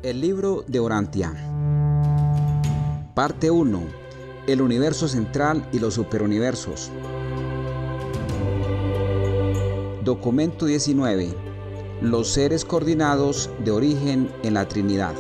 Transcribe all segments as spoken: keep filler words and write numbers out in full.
El libro de Urantia. Parte uno. El universo central y los superuniversos. Documento diecinueve. Los seres coordinados de origen en la Trinidad.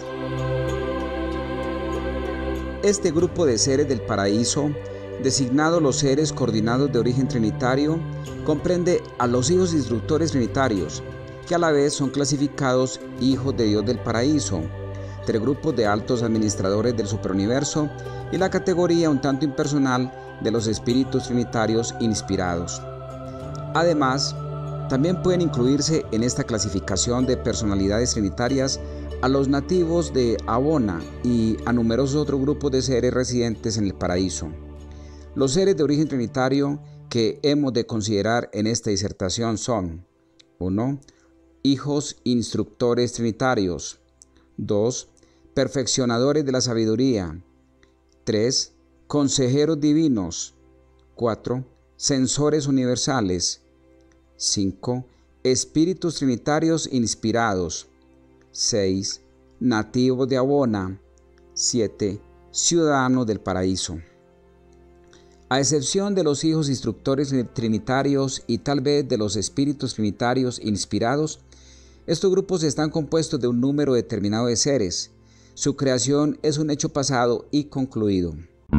Este grupo de seres del paraíso, designado los seres coordinados de origen trinitario, comprende a los hijos instructores trinitarios, que a la vez son clasificados hijos de Dios del paraíso, tres grupos de altos administradores del superuniverso y la categoría un tanto impersonal de los espíritus trinitarios inspirados. Además, también pueden incluirse en esta clasificación de personalidades trinitarias a los nativos de Abona y a numerosos otros grupos de seres residentes en el paraíso. Los seres de origen trinitario que hemos de considerar en esta disertación son: uno. Hijos instructores trinitarios. dos. Perfeccionadores de la sabiduría. tres. Consejeros divinos. cuatro. Censores universales. cinco. Espíritus trinitarios inspirados. seis. Nativos de Abona. siete. Ciudadanos del paraíso. A excepción de los hijos instructores trinitarios y tal vez de los espíritus trinitarios inspirados, estos grupos están compuestos de un número determinado de seres. Su creación es un hecho pasado y concluido.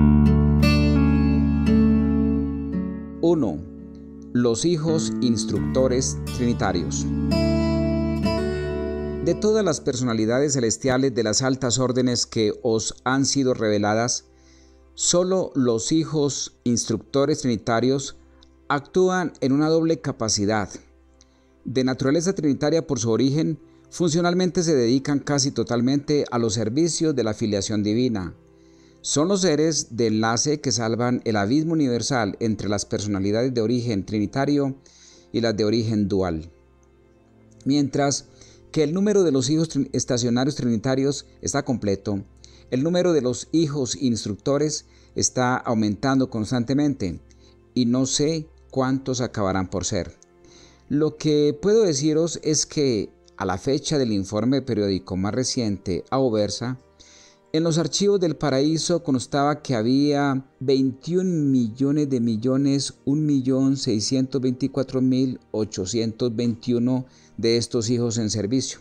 uno. Los hijos instructores trinitarios. De todas las personalidades celestiales de las altas órdenes que os han sido reveladas, solo los hijos instructores trinitarios actúan en una doble capacidad. De naturaleza trinitaria por su origen, funcionalmente se dedican casi totalmente a los servicios de la filiación divina. Son los seres de enlace que salvan el abismo universal entre las personalidades de origen trinitario y las de origen dual. Mientras que el número de los hijos estacionarios trinitarios está completo, el número de los hijos instructores está aumentando constantemente y no sé cuántos acabarán por ser. Lo que puedo deciros es que a la fecha del informe periódico más reciente, Aobersa, en los archivos del paraíso constaba que había veintiún millones de millones, un millón seiscientos veinticuatro mil ochocientos veintiuno de estos hijos en servicio.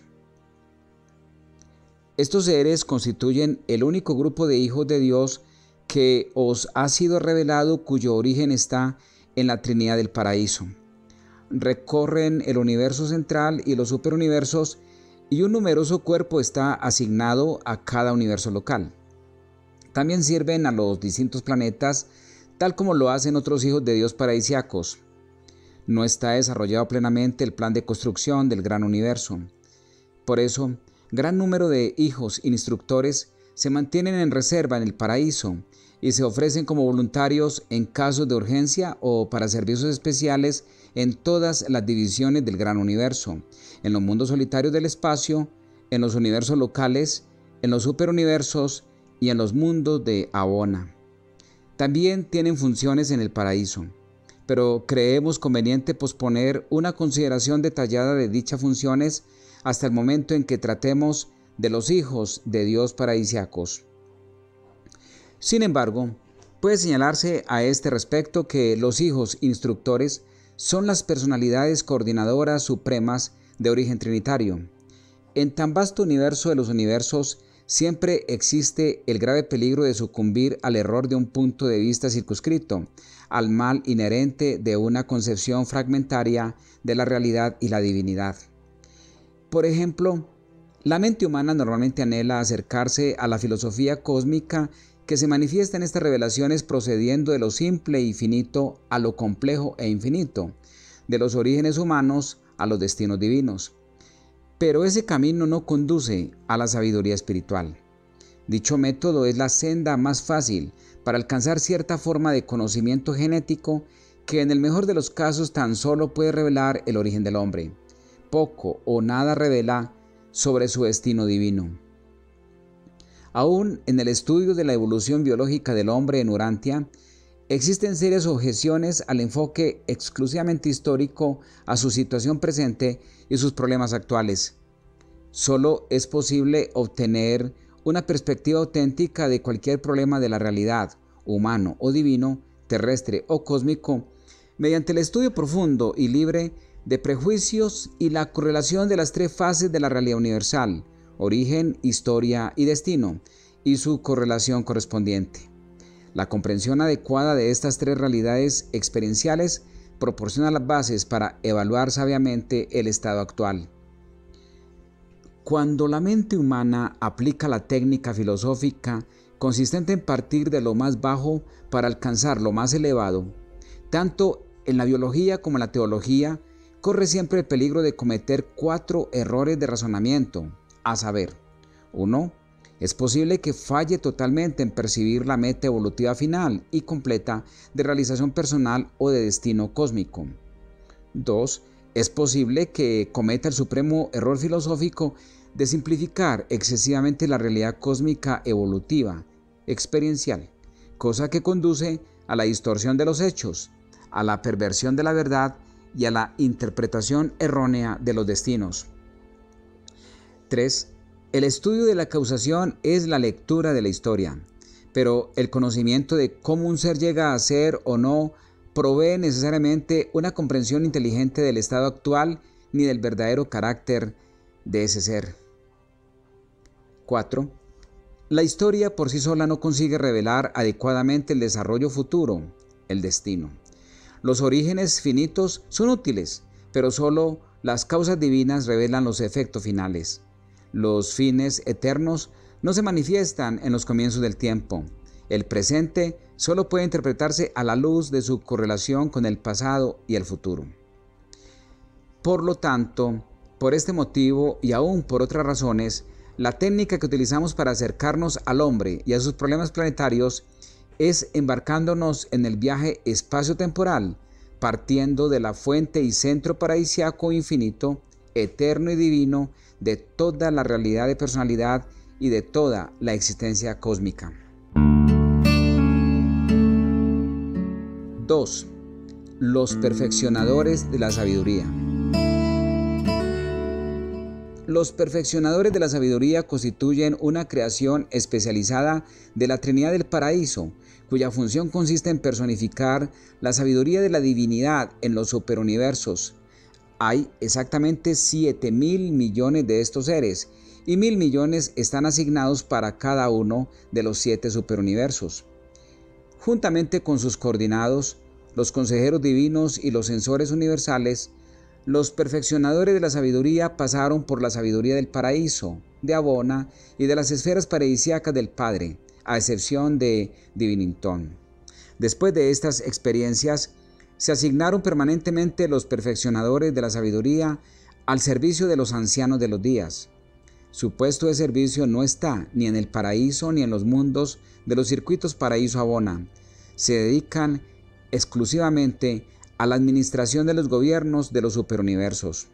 Estos seres constituyen el único grupo de hijos de Dios que os ha sido revelado, cuyo origen está en la Trinidad del paraíso. Recorren el universo central y los superuniversos, y un numeroso cuerpo está asignado a cada universo local. También sirven a los distintos planetas, tal como lo hacen otros hijos de Dios paradisíacos. No está desarrollado plenamente el plan de construcción del gran universo. Por eso, gran número de hijos instructores se mantienen en reserva en el paraíso y se ofrecen como voluntarios en casos de urgencia o para servicios especiales en todas las divisiones del gran universo, en los mundos solitarios del espacio, en los universos locales, en los superuniversos y en los mundos de Abona. También tienen funciones en el paraíso, pero creemos conveniente posponer una consideración detallada de dichas funciones hasta el momento en que tratemos de los hijos de Dios paradisíacos. Sin embargo, puede señalarse a este respecto que los hijos instructores son las personalidades coordinadoras supremas de origen trinitario. En tan vasto universo de los universos, siempre existe el grave peligro de sucumbir al error de un punto de vista circunscrito, al mal inherente de una concepción fragmentaria de la realidad y la divinidad. Por ejemplo, la mente humana normalmente anhela acercarse a la filosofía cósmica que se manifiesta en estas revelaciones procediendo de lo simple y finito a lo complejo e infinito, de los orígenes humanos a los destinos divinos. Pero ese camino no conduce a la sabiduría espiritual. Dicho método es la senda más fácil para alcanzar cierta forma de conocimiento genético que en el mejor de los casos tan solo puede revelar el origen del hombre. Poco o nada revela sobre su destino divino. Aún en el estudio de la evolución biológica del hombre en Urantia, existen serias objeciones al enfoque exclusivamente histórico a su situación presente y sus problemas actuales. Solo es posible obtener una perspectiva auténtica de cualquier problema de la realidad, humano o divino, terrestre o cósmico, mediante el estudio profundo y libre de prejuicios y la correlación de las tres fases de la realidad universal: origen, historia y destino, y su correlación correspondiente. La comprensión adecuada de estas tres realidades experienciales proporciona las bases para evaluar sabiamente el estado actual. Cuando la mente humana aplica la técnica filosófica consistente en partir de lo más bajo para alcanzar lo más elevado, tanto en la biología como en la teología, corre siempre el peligro de cometer cuatro errores de razonamiento, a saber: uno. Es posible que falle totalmente en percibir la meta evolutiva final y completa de realización personal o de destino cósmico. dos. Es posible que cometa el supremo error filosófico de simplificar excesivamente la realidad cósmica evolutiva, experiencial, cosa que conduce a la distorsión de los hechos, a la perversión de la verdad y a la interpretación errónea de los destinos. tres. El estudio de la causación es la lectura de la historia, pero el conocimiento de cómo un ser llega a ser o no provee necesariamente una comprensión inteligente del estado actual ni del verdadero carácter de ese ser. cuatro. La historia por sí sola no consigue revelar adecuadamente el desarrollo futuro, el destino. Los orígenes finitos son útiles, pero solo las causas divinas revelan los efectos finales. Los fines eternos no se manifiestan en los comienzos del tiempo. El presente solo puede interpretarse a la luz de su correlación con el pasado y el futuro. Por lo tanto, por este motivo y aún por otras razones, la técnica que utilizamos para acercarnos al hombre y a sus problemas planetarios es embarcándonos en el viaje espacio-temporal, partiendo de la fuente y centro paradisíaco infinito, eterno y divino, de toda la realidad de personalidad y de toda la existencia cósmica. dos. Los perfeccionadores de la sabiduría. Los perfeccionadores de la sabiduría constituyen una creación especializada de la Trinidad del Paraíso, cuya función consiste en personificar la sabiduría de la divinidad en los superuniversos. Hay exactamente siete mil millones de estos seres, y mil millones están asignados para cada uno de los siete superuniversos. Juntamente con sus coordinados, los consejeros divinos y los censores universales, los perfeccionadores de la sabiduría pasaron por la sabiduría del paraíso, de Abona y de las esferas paradisíacas del Padre, a excepción de Divinitón. Después de estas experiencias, se asignaron permanentemente los perfeccionadores de la sabiduría al servicio de los ancianos de los días. Su puesto de servicio no está ni en el paraíso ni en los mundos de los circuitos paraíso-Abona. Se dedican exclusivamente a la administración de los gobiernos de los superuniversos.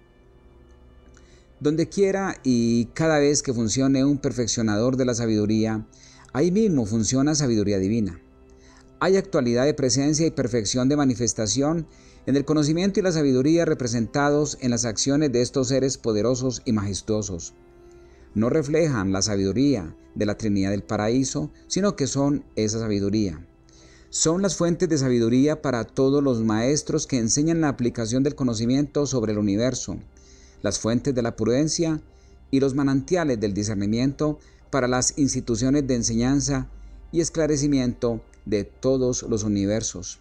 Donde quiera y cada vez que funcione un perfeccionador de la sabiduría, ahí mismo funciona sabiduría divina. Hay actualidad de presencia y perfección de manifestación en el conocimiento y la sabiduría representados en las acciones de estos seres poderosos y majestuosos. No reflejan la sabiduría de la Trinidad del Paraíso, sino que son esa sabiduría. Son las fuentes de sabiduría para todos los maestros que enseñan la aplicación del conocimiento sobre el universo, las fuentes de la prudencia y los manantiales del discernimiento para las instituciones de enseñanza y esclarecimiento de todos los universos.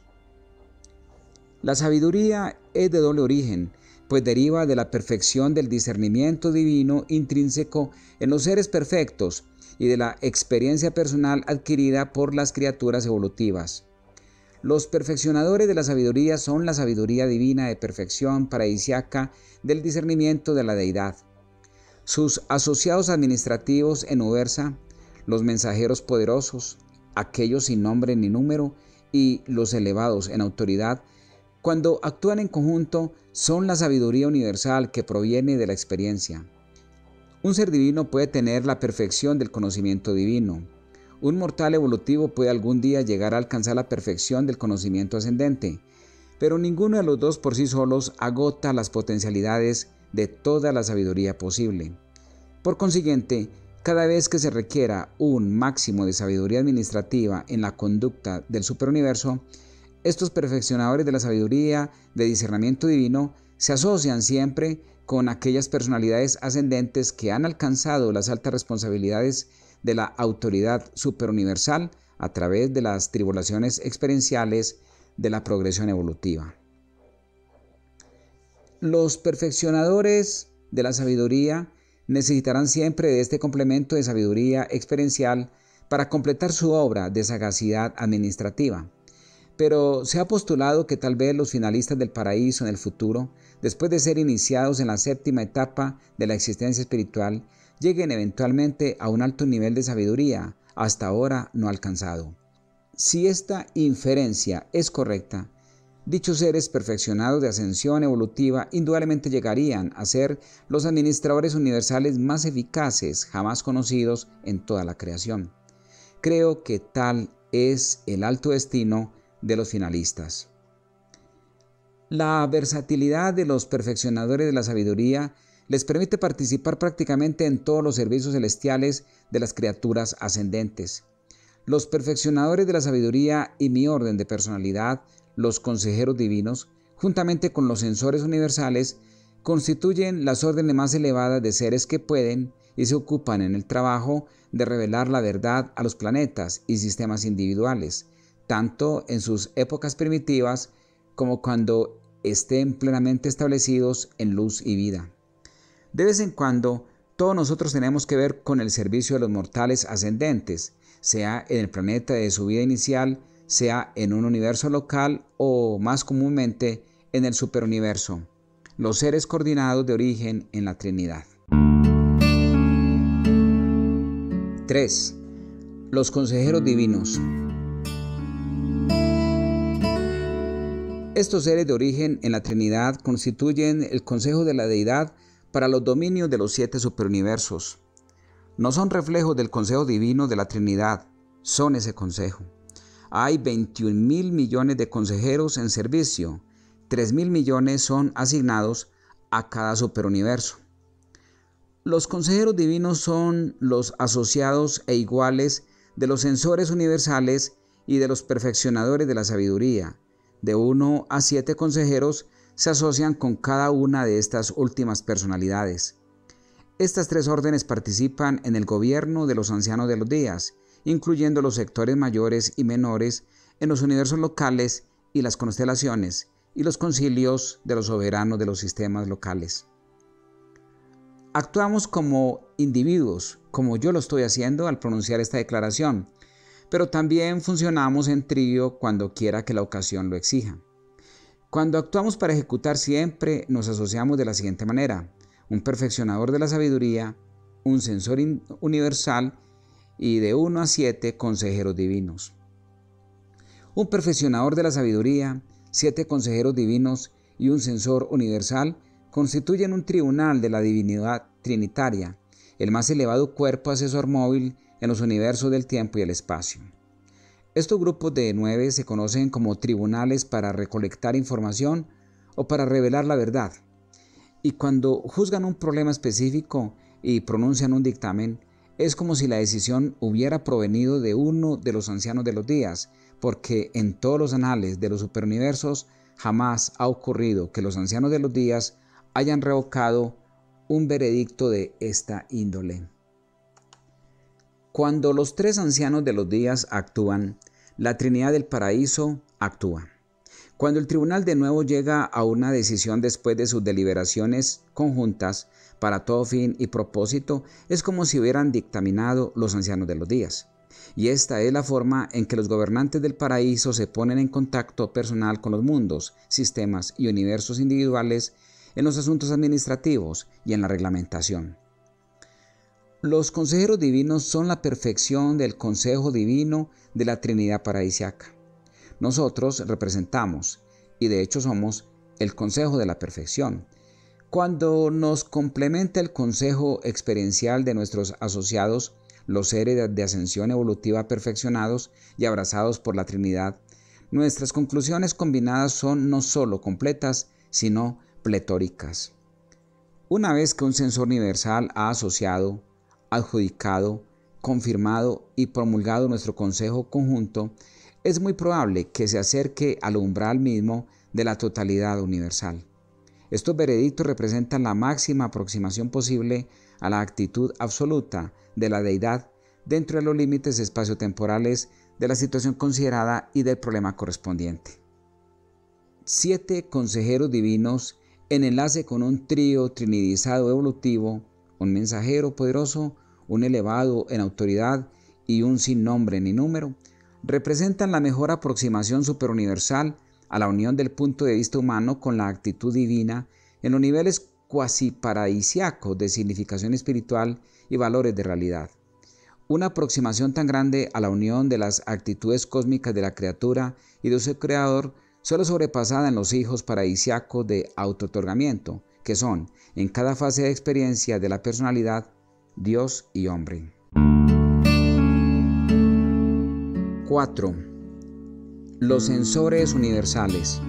La sabiduría es de doble origen, pues deriva de la perfección del discernimiento divino intrínseco en los seres perfectos y de la experiencia personal adquirida por las criaturas evolutivas. Los perfeccionadores de la sabiduría son la sabiduría divina de perfección paradisíaca del discernimiento de la deidad. Sus asociados administrativos en Ubersa, los mensajeros poderosos, aquellos sin nombre ni número y los elevados en autoridad, cuando actúan en conjunto, son la sabiduría universal que proviene de la experiencia. Un ser divino puede tener la perfección del conocimiento divino. Un mortal evolutivo puede algún día llegar a alcanzar la perfección del conocimiento ascendente, pero ninguno de los dos por sí solos agota las potencialidades de toda la sabiduría posible. Por consiguiente, cada vez que se requiera un máximo de sabiduría administrativa en la conducta del superuniverso, estos perfeccionadores de la sabiduría de discernimiento divino se asocian siempre con aquellas personalidades ascendentes que han alcanzado las altas responsabilidades de la autoridad superuniversal a través de las tribulaciones experienciales de la progresión evolutiva. Los perfeccionadores de la sabiduría necesitarán siempre de este complemento de sabiduría experiencial para completar su obra de sagacidad administrativa. Pero se ha postulado que tal vez los finalistas del paraíso en el futuro, después de ser iniciados en la séptima etapa de la existencia espiritual, lleguen eventualmente a un alto nivel de sabiduría hasta ahora no alcanzado. Si esta inferencia es correcta, dichos seres perfeccionados de ascensión evolutiva indudablemente llegarían a ser los administradores universales más eficaces jamás conocidos en toda la creación. Creo que tal es el alto destino de los finalistas. La versatilidad de los perfeccionadores de la sabiduría les permite participar prácticamente en todos los servicios celestiales de las criaturas ascendentes. Los perfeccionadores de la sabiduría y mi orden de personalidad, los consejeros divinos, juntamente con los censores universales, constituyen las órdenes más elevadas de seres que pueden y se ocupan en el trabajo de revelar la verdad a los planetas y sistemas individuales, tanto en sus épocas primitivas como cuando estén plenamente establecidos en luz y vida. De vez en cuando, todos nosotros tenemos que ver con el servicio de los mortales ascendentes, sea en el planeta de su vida inicial, sea en un universo local o, más comúnmente, en el superuniverso, los seres coordinados de origen en la Trinidad. tres. Los consejeros divinos. Estos seres de origen en la Trinidad constituyen el consejo de la deidad para los dominios de los siete superuniversos. No son reflejos del consejo divino de la Trinidad, son ese consejo. Hay veintiún mil millones de consejeros en servicio, tres mil millones son asignados a cada superuniverso. Los consejeros divinos son los asociados e iguales de los censores universales y de los perfeccionadores de la sabiduría. De uno a siete consejeros se asocian con cada una de estas últimas personalidades. Estas tres órdenes participan en el gobierno de los ancianos de los días, incluyendo los sectores mayores y menores en los universos locales y las constelaciones, y los concilios de los soberanos de los sistemas locales. Actuamos como individuos, como yo lo estoy haciendo al pronunciar esta declaración, pero también funcionamos en trío cuando quiera que la ocasión lo exija. Cuando actuamos para ejecutar siempre nos asociamos de la siguiente manera: un perfeccionador de la sabiduría, un censor universal y de uno a siete consejeros divinos. Un perfeccionador de la sabiduría, siete consejeros divinos y un censor universal constituyen un tribunal de la divinidad trinitaria, el más elevado cuerpo asesor móvil en los universos del tiempo y el espacio. Estos grupos de nueve se conocen como tribunales para recolectar información o para revelar la verdad. Y cuando juzgan un problema específico y pronuncian un dictamen, es como si la decisión hubiera provenido de uno de los ancianos de los días, porque en todos los anales de los superuniversos jamás ha ocurrido que los ancianos de los días hayan revocado un veredicto de esta índole. Cuando los tres ancianos de los días actúan, la Trinidad del Paraíso actúa. Cuando el tribunal de nuevo llega a una decisión después de sus deliberaciones conjuntas para todo fin y propósito, es como si hubieran dictaminado los ancianos de los días. Y esta es la forma en que los gobernantes del paraíso se ponen en contacto personal con los mundos, sistemas y universos individuales en los asuntos administrativos y en la reglamentación. Los consejeros divinos son la perfección del consejo divino de la Trinidad paradisiaca. Nosotros representamos, y de hecho somos, el consejo de la perfección. Cuando nos complementa el consejo experiencial de nuestros asociados, los seres de ascensión evolutiva perfeccionados y abrazados por la Trinidad, nuestras conclusiones combinadas son no solo completas, sino pletóricas. Una vez que un censor universal ha asociado, adjudicado, confirmado y promulgado nuestro consejo conjunto, es muy probable que se acerque al umbral mismo de la totalidad universal. Estos veredictos representan la máxima aproximación posible a la actitud absoluta de la deidad dentro de los límites espaciotemporales de la situación considerada y del problema correspondiente. Siete consejeros divinos en enlace con un trío trinidizado evolutivo, un mensajero poderoso, un elevado en autoridad y un sin nombre ni número, representan la mejor aproximación superuniversal a la unión del punto de vista humano con la actitud divina en los niveles cuasi paradisíacos de significación espiritual y valores de realidad. Una aproximación tan grande a la unión de las actitudes cósmicas de la criatura y de su creador solo sobrepasada en los hijos paradisíacos de auto-otorgamiento, que son, en cada fase de experiencia de la personalidad, Dios y hombre. cuatro. Los sensores universales.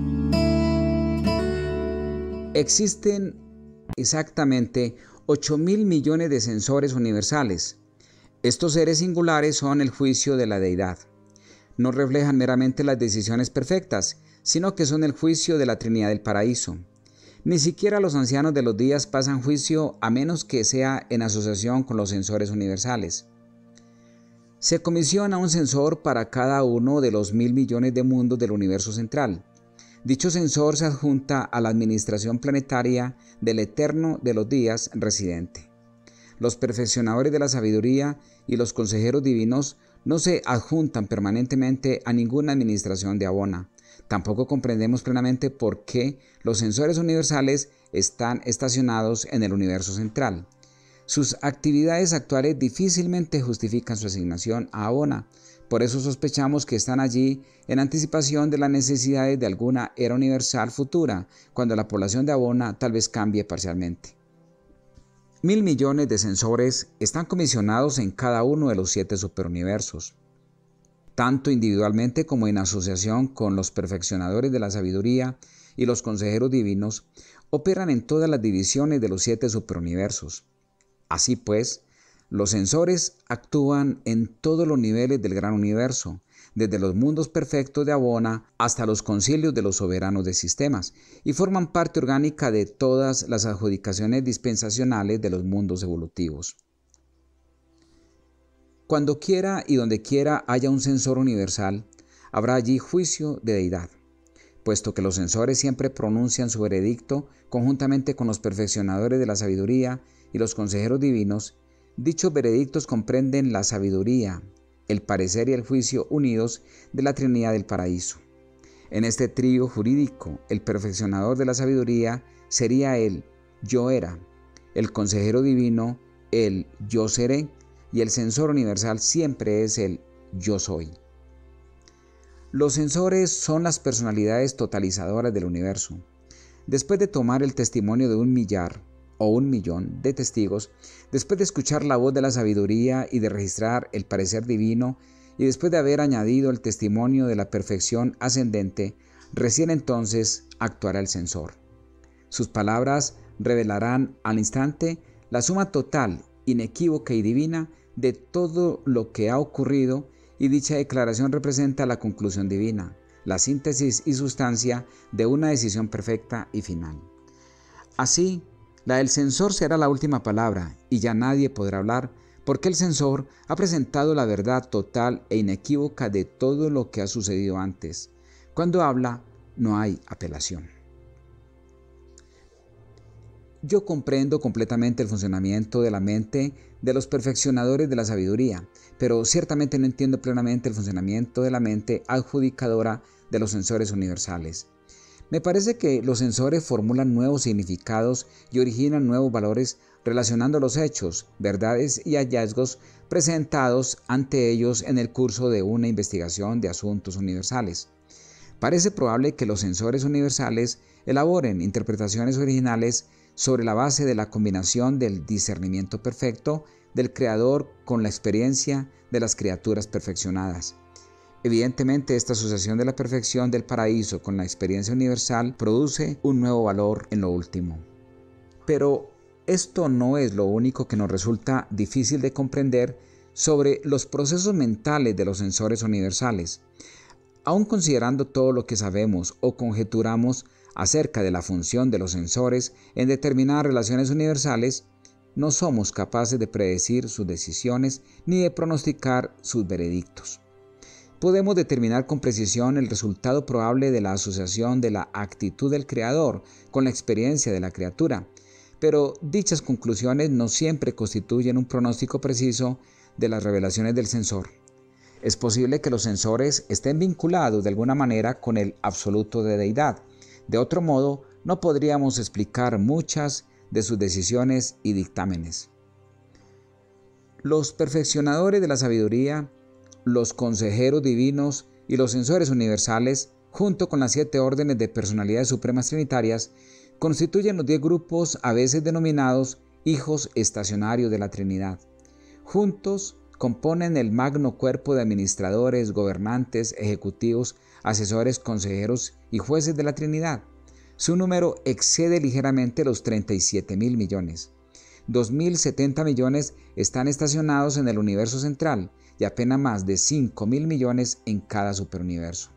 Existen exactamente ocho mil millones de sensores universales. Estos seres singulares son el juicio de la deidad. No reflejan meramente las decisiones perfectas, sino que son el juicio de la Trinidad del Paraíso. Ni siquiera los ancianos de los días pasan juicio a menos que sea en asociación con los sensores universales. Se comisiona un censor para cada uno de los mil millones de mundos del universo central. Dicho censor se adjunta a la administración planetaria del Eterno de los días residente. Los perfeccionadores de la sabiduría y los consejeros divinos no se adjuntan permanentemente a ninguna administración de Abona. Tampoco comprendemos plenamente por qué los sensores universales están estacionados en el universo central. Sus actividades actuales difícilmente justifican su asignación a Abona. Por eso sospechamos que están allí en anticipación de las necesidades de alguna era universal futura, cuando la población de Abona tal vez cambie parcialmente. Mil millones de sensores están comisionados en cada uno de los siete superuniversos. Tanto individualmente como en asociación con los perfeccionadores de la sabiduría y los consejeros divinos, operan en todas las divisiones de los siete superuniversos. Así pues, los sensores actúan en todos los niveles del gran universo, desde los mundos perfectos de Abona hasta los concilios de los soberanos de sistemas, y forman parte orgánica de todas las adjudicaciones dispensacionales de los mundos evolutivos. Cuando quiera y donde quiera haya un censor universal, habrá allí juicio de deidad, puesto que los censores siempre pronuncian su veredicto conjuntamente con los perfeccionadores de la sabiduría y los consejeros divinos. Dichos veredictos comprenden la sabiduría, el parecer y el juicio unidos de la Trinidad del Paraíso. En este trío jurídico, el perfeccionador de la sabiduría sería el Yo Era, el consejero divino el Yo Seré, y el censor universal siempre es el Yo Soy. Los sensores son las personalidades totalizadoras del universo. Después de tomar el testimonio de un millar o un millón de testigos, después de escuchar la voz de la sabiduría y de registrar el parecer divino, y después de haber añadido el testimonio de la perfección ascendente, recién entonces actuará el censor. Sus palabras revelarán al instante la suma total, inequívoca y divina de todo lo que ha ocurrido, y dicha declaración representa la conclusión divina, la síntesis y sustancia de una decisión perfecta y final. Así, la del censor será la última palabra, y ya nadie podrá hablar, porque el censor ha presentado la verdad total e inequívoca de todo lo que ha sucedido antes. Cuando habla, no hay apelación. Yo comprendo completamente el funcionamiento de la mente de los perfeccionadores de la sabiduría, pero ciertamente no entiendo plenamente el funcionamiento de la mente adjudicadora de los sensores universales. Me parece que los sensores formulan nuevos significados y originan nuevos valores relacionando los hechos, verdades y hallazgos presentados ante ellos en el curso de una investigación de asuntos universales. Parece probable que los sensores universales elaboren interpretaciones originales sobre la base de la combinación del discernimiento perfecto del Creador con la experiencia de las criaturas perfeccionadas. Evidentemente, esta asociación de la perfección del paraíso con la experiencia universal produce un nuevo valor en lo último. Pero esto no es lo único que nos resulta difícil de comprender sobre los procesos mentales de los sensores universales. Aun considerando todo lo que sabemos o conjeturamos acerca de la función de los sensores en determinadas relaciones universales, no somos capaces de predecir sus decisiones ni de pronosticar sus veredictos. Podemos determinar con precisión el resultado probable de la asociación de la actitud del creador con la experiencia de la criatura, pero dichas conclusiones no siempre constituyen un pronóstico preciso de las revelaciones del sensor. Es posible que los sensores estén vinculados de alguna manera con el absoluto de deidad. De otro modo, no podríamos explicar muchas de sus decisiones y dictámenes. Los perfeccionadores de la sabiduría, los consejeros divinos y los sensores universales, junto con las siete órdenes de personalidades supremas trinitarias, constituyen los diez grupos a veces denominados hijos estacionarios de la Trinidad. Juntos componen el magno cuerpo de administradores, gobernantes, ejecutivos, asesores, consejeros y jueces de la Trinidad. Su número excede ligeramente los treinta y siete mil millones. dos mil setenta millones están estacionados en el universo central y apenas más de cinco mil millones en cada superuniverso.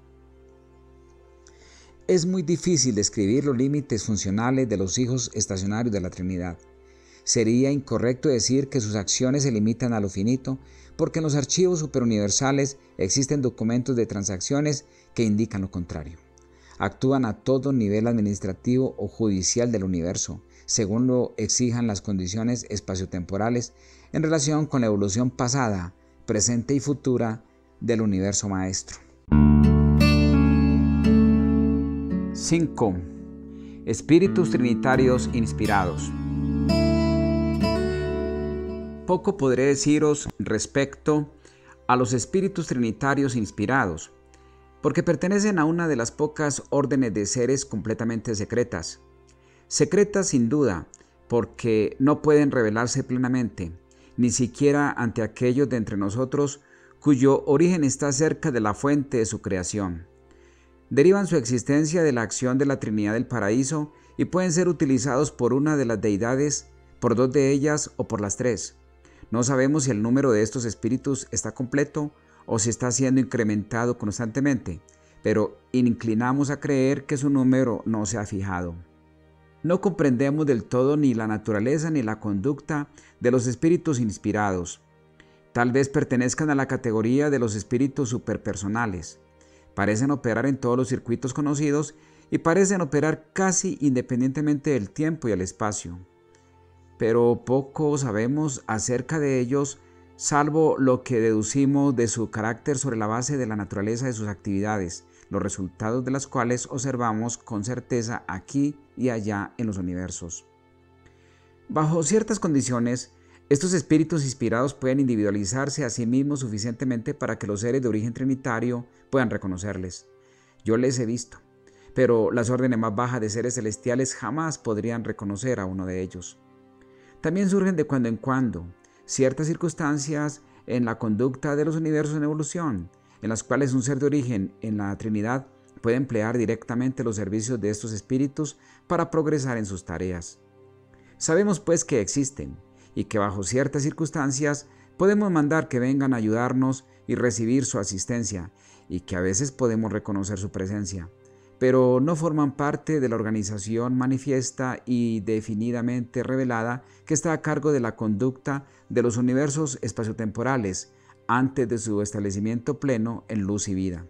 Es muy difícil describir los límites funcionales de los hijos estacionarios de la Trinidad. Sería incorrecto decir que sus acciones se limitan a lo finito, porque en los archivos superuniversales existen documentos de transacciones que indican lo contrario. Actúan a todo nivel administrativo o judicial del universo, según lo exijan las condiciones espaciotemporales en relación con la evolución pasada, presente y futura del universo maestro. cinco. Espíritus trinitarios inspirados. Poco podré deciros respecto a los espíritus trinitarios inspirados, porque pertenecen a una de las pocas órdenes de seres completamente secretas. Secretas sin duda, porque no pueden revelarse plenamente, ni siquiera ante aquellos de entre nosotros cuyo origen está cerca de la fuente de su creación. Derivan su existencia de la acción de la Trinidad del Paraíso y pueden ser utilizados por una de las deidades, por dos de ellas o por las tres. No sabemos si el número de estos espíritus está completo o si está siendo incrementado constantemente, pero inclinamos a creer que su número no se ha fijado. No comprendemos del todo ni la naturaleza ni la conducta de los espíritus inspirados. Tal vez pertenezcan a la categoría de los espíritus superpersonales. Parecen operar en todos los circuitos conocidos y parecen operar casi independientemente del tiempo y el espacio. Pero poco sabemos acerca de ellos, salvo lo que deducimos de su carácter sobre la base de la naturaleza de sus actividades, los resultados de las cuales observamos con certeza aquí y allá en los universos. Bajo ciertas condiciones, estos espíritus inspirados pueden individualizarse a sí mismos suficientemente para que los seres de origen trinitario puedan reconocerles. Yo les he visto, pero las órdenes más bajas de seres celestiales jamás podrían reconocer a uno de ellos. También surgen de cuando en cuando ciertas circunstancias en la conducta de los universos en evolución, en las cuales un ser de origen en la Trinidad puede emplear directamente los servicios de estos espíritus para progresar en sus tareas. Sabemos pues que existen y que bajo ciertas circunstancias podemos mandar que vengan a ayudarnos y recibir su asistencia, y que a veces podemos reconocer su presencia, pero no forman parte de la organización manifiesta y definidamente revelada que está a cargo de la conducta de los universos espaciotemporales antes de su establecimiento pleno en luz y vida.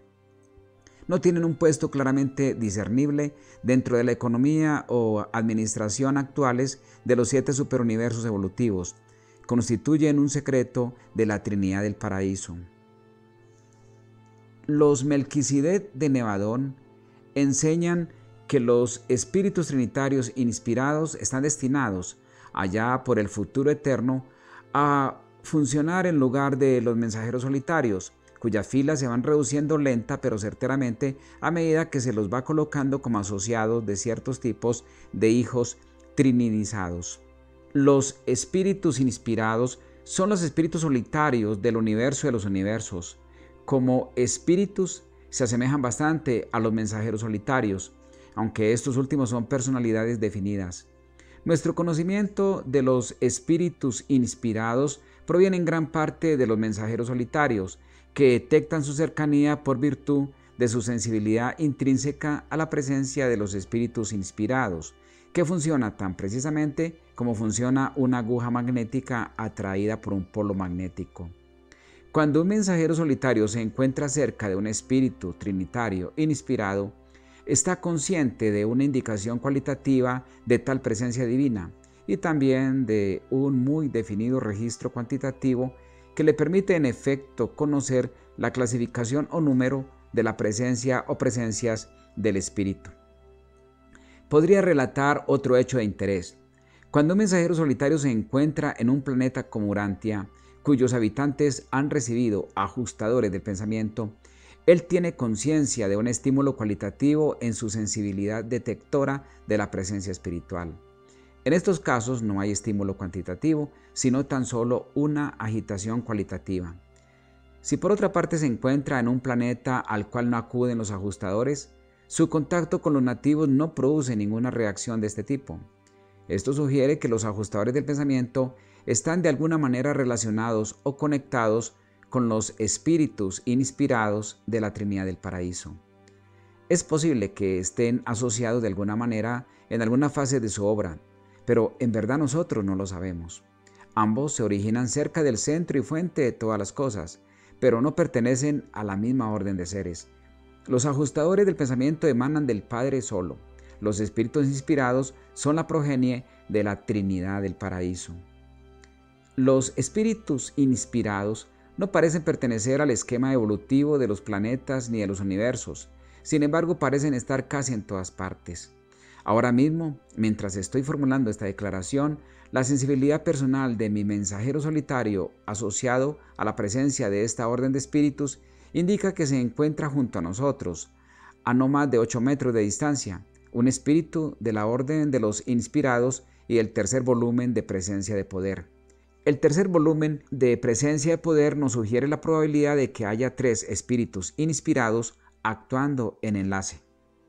No tienen un puesto claramente discernible dentro de la economía o administración actuales de los siete superuniversos evolutivos. Constituyen un secreto de la Trinidad del Paraíso. Los Melquisedec de Nevadón enseñan que los espíritus trinitarios inspirados están destinados, allá por el futuro eterno, a funcionar en lugar de los mensajeros solitarios, cuyas filas se van reduciendo lenta pero certeramente a medida que se los va colocando como asociados de ciertos tipos de hijos trinidizados. Los espíritus inspirados son los espíritus solitarios del universo de los universos. Como espíritus se asemejan bastante a los mensajeros solitarios, aunque estos últimos son personalidades definidas. Nuestro conocimiento de los espíritus inspirados proviene en gran parte de los mensajeros solitarios, que detectan su cercanía por virtud de su sensibilidad intrínseca a la presencia de los espíritus inspirados, que funciona tan precisamente como funciona una aguja magnética atraída por un polo magnético. Cuando un mensajero solitario se encuentra cerca de un espíritu trinitario inspirado, está consciente de una indicación cualitativa de tal presencia divina y también de un muy definido registro cuantitativo que le permite en efecto conocer la clasificación o número de la presencia o presencias del espíritu. Podría relatar otro hecho de interés. Cuando un mensajero solitario se encuentra en un planeta como Urantia, cuyos habitantes han recibido ajustadores del pensamiento, él tiene conciencia de un estímulo cualitativo en su sensibilidad detectora de la presencia espiritual. En estos casos no hay estímulo cuantitativo, sino tan solo una agitación cualitativa. Si por otra parte se encuentra en un planeta al cual no acuden los ajustadores, su contacto con los nativos no produce ninguna reacción de este tipo. Esto sugiere que los ajustadores del pensamiento están de alguna manera relacionados o conectados con los espíritus inspirados de la Trinidad del Paraíso. Es posible que estén asociados de alguna manera en alguna fase de su obra, pero en verdad nosotros no lo sabemos. Ambos se originan cerca del centro y fuente de todas las cosas, pero no pertenecen a la misma orden de seres. Los ajustadores del pensamiento emanan del Padre solo. Los espíritus inspirados son la progenie de la Trinidad del Paraíso. Los espíritus inspirados no parecen pertenecer al esquema evolutivo de los planetas ni de los universos, sin embargo parecen estar casi en todas partes. Ahora mismo, mientras estoy formulando esta declaración, la sensibilidad personal de mi mensajero solitario asociado a la presencia de esta orden de espíritus indica que se encuentra junto a nosotros, a no más de ocho metros de distancia, un espíritu de la orden de los inspirados y el tercer volumen de presencia de poder. El tercer volumen de presencia de poder nos sugiere la probabilidad de que haya tres espíritus inspirados actuando en enlace.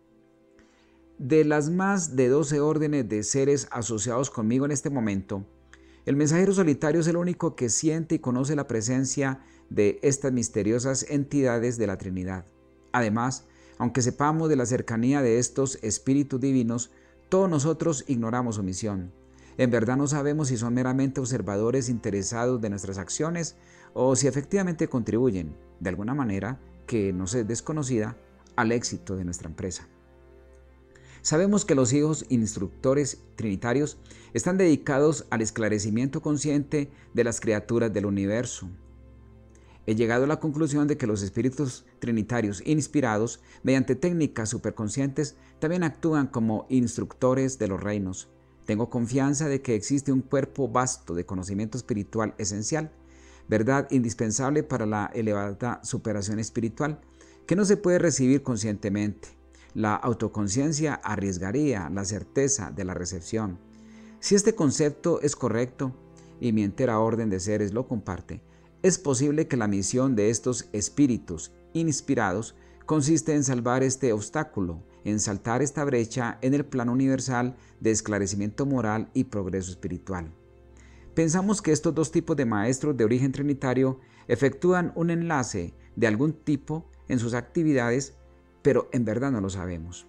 De las más de doce órdenes de seres asociados conmigo en este momento, el mensajero solitario es el único que siente y conoce la presencia de estas misteriosas entidades de la Trinidad. Además, aunque sepamos de la cercanía de estos espíritus divinos, todos nosotros ignoramos su misión. En verdad no sabemos si son meramente observadores interesados de nuestras acciones o si efectivamente contribuyen, de alguna manera que nos es desconocida, al éxito de nuestra empresa. Sabemos que los hijos instructores trinitarios están dedicados al esclarecimiento consciente de las criaturas del universo. He llegado a la conclusión de que los espíritus trinitarios inspirados, mediante técnicas superconscientes, también actúan como instructores de los reinos. Tengo confianza de que existe un cuerpo vasto de conocimiento espiritual esencial, verdad indispensable para la elevada superación espiritual, que no se puede recibir conscientemente. La autoconciencia arriesgaría la certeza de la recepción. Si este concepto es correcto, y mi entera orden de seres lo comparte, es posible que la misión de estos espíritus inspirados consiste en salvar este obstáculo, en saltar esta brecha en el plano universal de esclarecimiento moral y progreso espiritual. Pensamos que estos dos tipos de maestros de origen trinitario efectúan un enlace de algún tipo en sus actividades, pero en verdad no lo sabemos.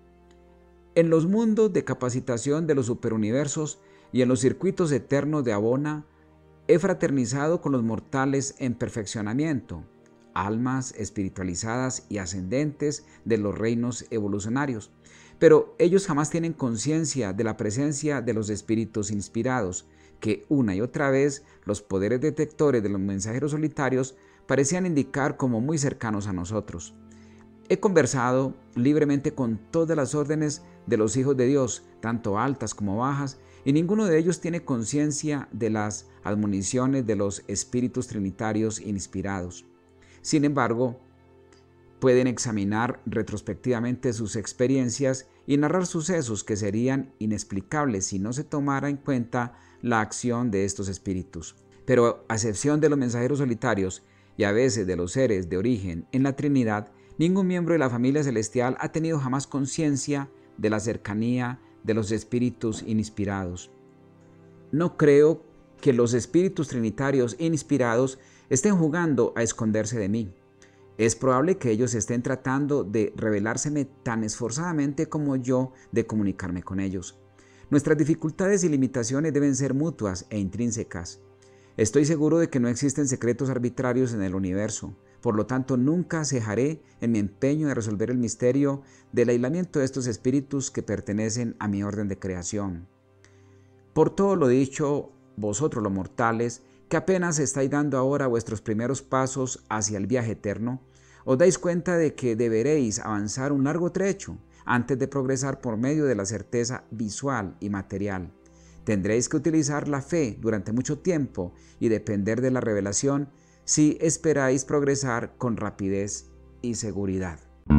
En los mundos de capacitación de los superuniversos y en los circuitos eternos de Abona, he fraternizado con los mortales en perfeccionamiento, almas espiritualizadas y ascendentes de los reinos evolucionarios, pero ellos jamás tienen conciencia de la presencia de los espíritus inspirados, que una y otra vez los poderes detectores de los mensajeros solitarios parecían indicar como muy cercanos a nosotros. He conversado libremente con todas las órdenes de los hijos de Dios, tanto altas como bajas, y ninguno de ellos tiene conciencia de las admoniciones de los espíritus trinitarios inspirados. Sin embargo, pueden examinar retrospectivamente sus experiencias y narrar sucesos que serían inexplicables si no se tomara en cuenta la acción de estos espíritus. Pero a excepción de los mensajeros solitarios y a veces de los seres de origen en la Trinidad, ningún miembro de la familia celestial ha tenido jamás conciencia de la cercanía de los espíritus inspirados. No creo que los espíritus trinitarios inspirados estén jugando a esconderse de mí. Es probable que ellos estén tratando de revelárseme tan esforzadamente como yo de comunicarme con ellos. Nuestras dificultades y limitaciones deben ser mutuas e intrínsecas. Estoy seguro de que no existen secretos arbitrarios en el universo. Por lo tanto, nunca cejaré en mi empeño de resolver el misterio del aislamiento de estos espíritus que pertenecen a mi orden de creación. Por todo lo dicho, vosotros los mortales, que apenas estáis dando ahora vuestros primeros pasos hacia el viaje eterno, os dais cuenta de que deberéis avanzar un largo trecho antes de progresar por medio de la certeza visual y material. Tendréis que utilizar la fe durante mucho tiempo y depender de la revelación si esperáis progresar con rapidez y seguridad.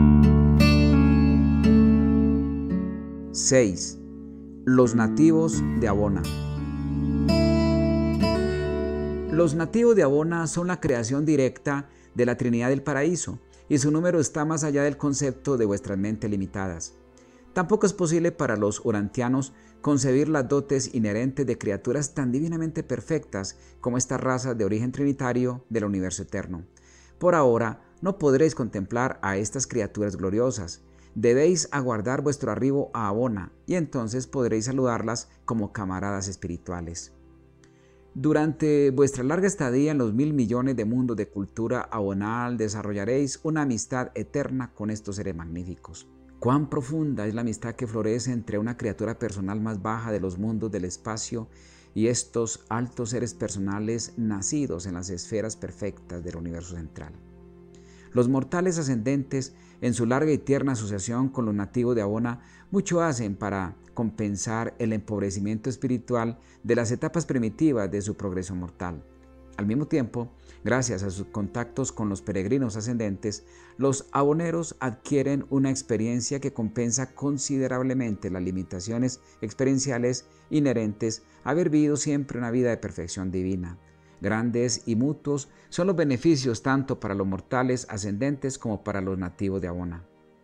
seis. Los nativos de Abona. Los nativos de Abona son la creación directa de la Trinidad del Paraíso, y su número está más allá del concepto de vuestras mentes limitadas. Tampoco es posible para los urantianos concebir las dotes inherentes de criaturas tan divinamente perfectas como esta raza de origen trinitario del universo eterno. Por ahora, no podréis contemplar a estas criaturas gloriosas. Debéis aguardar vuestro arribo a Abona, y entonces podréis saludarlas como camaradas espirituales. Durante vuestra larga estadía en los mil millones de mundos de cultura abonal, desarrollaréis una amistad eterna con estos seres magníficos. Cuán profunda es la amistad que florece entre una criatura personal más baja de los mundos del espacio y estos altos seres personales nacidos en las esferas perfectas del universo central. Los mortales ascendentes, en su larga y tierna asociación con los nativos de Abona, mucho hacen para compensar el empobrecimiento espiritual de las etapas primitivas de su progreso mortal. Al mismo tiempo, gracias a sus contactos con los peregrinos ascendentes, los aboneros adquieren una experiencia que compensa considerablemente las limitaciones experienciales inherentes a haber vivido siempre una vida de perfección divina. Grandes y mutuos son los beneficios tanto para los mortales ascendentes como para los nativos de Abona.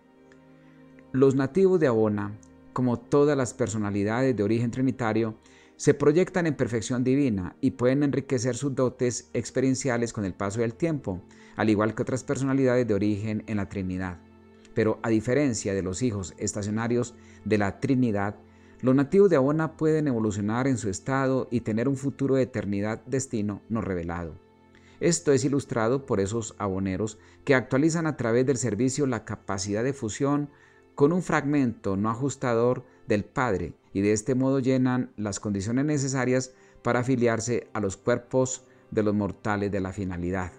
Los nativos de Abona, como todas las personalidades de origen trinitario, se proyectan en perfección divina y pueden enriquecer sus dotes experienciales con el paso del tiempo, al igual que otras personalidades de origen en la Trinidad. Pero a diferencia de los hijos estacionarios de la Trinidad, los nativos de Abona pueden evolucionar en su estado y tener un futuro de eternidad destino no revelado. Esto es ilustrado por esos aboneros que actualizan a través del servicio la capacidad de fusión con un fragmento no ajustador del Padre y de este modo llenan las condiciones necesarias para afiliarse a los cuerpos de los mortales de la finalidad.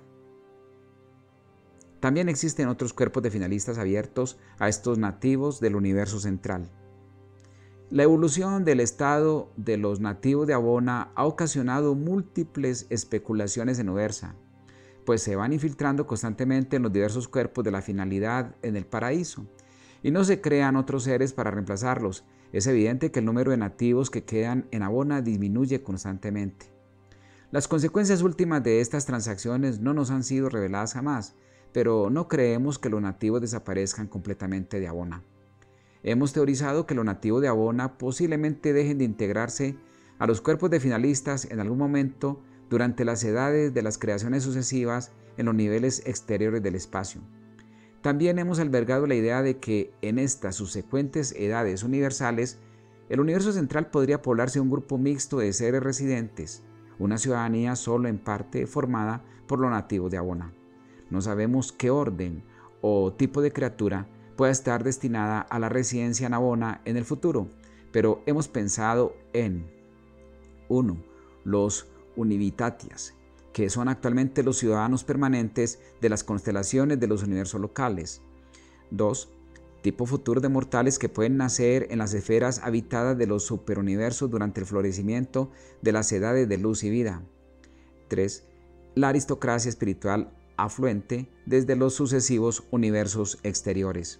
También existen otros cuerpos de finalistas abiertos a estos nativos del universo central. La evolución del estado de los nativos de Abona ha ocasionado múltiples especulaciones en Ubersa, pues se van infiltrando constantemente en los diversos cuerpos de la finalidad en el paraíso, y no se crean otros seres para reemplazarlos. Es evidente que el número de nativos que quedan en Abona disminuye constantemente. Las consecuencias últimas de estas transacciones no nos han sido reveladas jamás, pero no creemos que los nativos desaparezcan completamente de Abona. Hemos teorizado que los nativos de Abona posiblemente dejen de integrarse a los cuerpos de finalistas en algún momento durante las edades de las creaciones sucesivas en los niveles exteriores del espacio. También hemos albergado la idea de que en estas subsecuentes edades universales, el universo central podría poblarse un grupo mixto de seres residentes, una ciudadanía solo en parte formada por los nativos de Abona. No sabemos qué orden o tipo de criatura pueda estar destinada a la residencia en Abona en el futuro, pero hemos pensado en uno. Los Univitatias, que son actualmente los ciudadanos permanentes de las constelaciones de los universos locales. dos. Tipo futuro de mortales que pueden nacer en las esferas habitadas de los superuniversos durante el florecimiento de las edades de luz y vida. tres. La aristocracia espiritual afluente desde los sucesivos universos exteriores.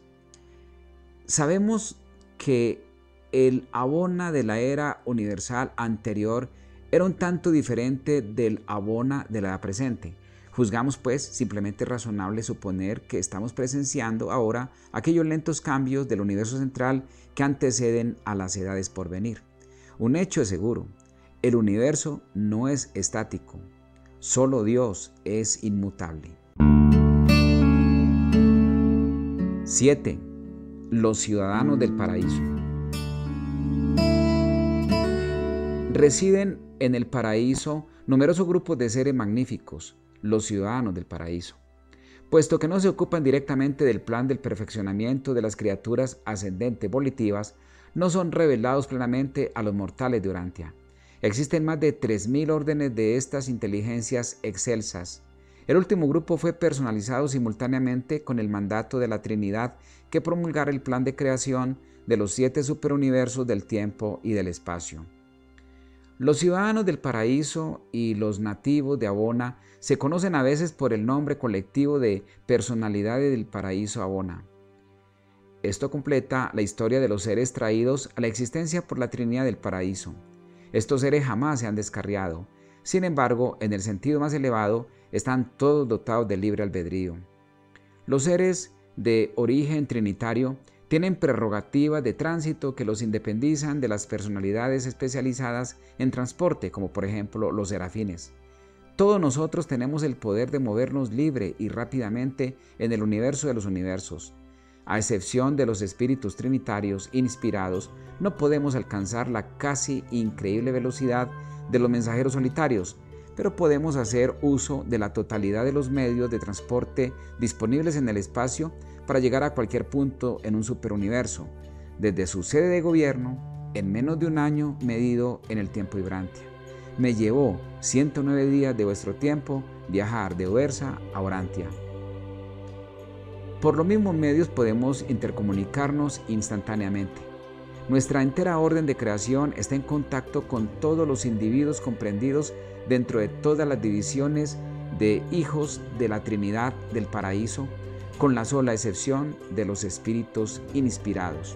Sabemos que el Abona de la era universal anterior era un tanto diferente del Abona de la edad presente, Juzgamos pues simplemente razonable suponer que estamos presenciando ahora aquellos lentos cambios del universo central que anteceden a las edades por venir. Un hecho es seguro, el universo no es estático, solo Dios es inmutable. siete. Los ciudadanos del paraíso. Residen en el paraíso numerosos grupos de seres magníficos, los ciudadanos del paraíso. Puesto que no se ocupan directamente del plan del perfeccionamiento de las criaturas ascendentes volitivas, no son revelados plenamente a los mortales de Urantia. Existen más de tres mil órdenes de estas inteligencias excelsas. El último grupo fue personalizado simultáneamente con el mandato de la Trinidad que promulgara el plan de creación de los siete superuniversos del tiempo y del espacio. Los ciudadanos del paraíso y los nativos de Abona se conocen a veces por el nombre colectivo de personalidades del paraíso Abona. Esto completa la historia de los seres traídos a la existencia por la Trinidad del paraíso. Estos seres jamás se han descarriado. Sin embargo, en el sentido más elevado, están todos dotados de libre albedrío. Los seres de origen trinitario tienen prerrogativas de tránsito que los independizan de las personalidades especializadas en transporte, como por ejemplo los serafines. Todos nosotros tenemos el poder de movernos libre y rápidamente en el universo de los universos. A excepción de los espíritus trinitarios inspirados, no podemos alcanzar la casi increíble velocidad de los mensajeros solitarios, pero podemos hacer uso de la totalidad de los medios de transporte disponibles en el espacio para llegar a cualquier punto en un superuniverso, desde su sede de gobierno, en menos de un año medido en el tiempo Ibrantia. Me llevó ciento nueve días de vuestro tiempo viajar de Oersa a Orantia. Por los mismos medios podemos intercomunicarnos instantáneamente. Nuestra entera orden de creación está en contacto con todos los individuos comprendidos dentro de todas las divisiones de hijos de la Trinidad del paraíso, con la sola excepción de los espíritus inspirados.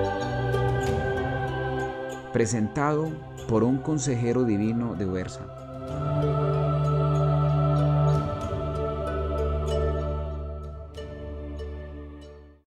Presentado por un consejero divino de Oersa.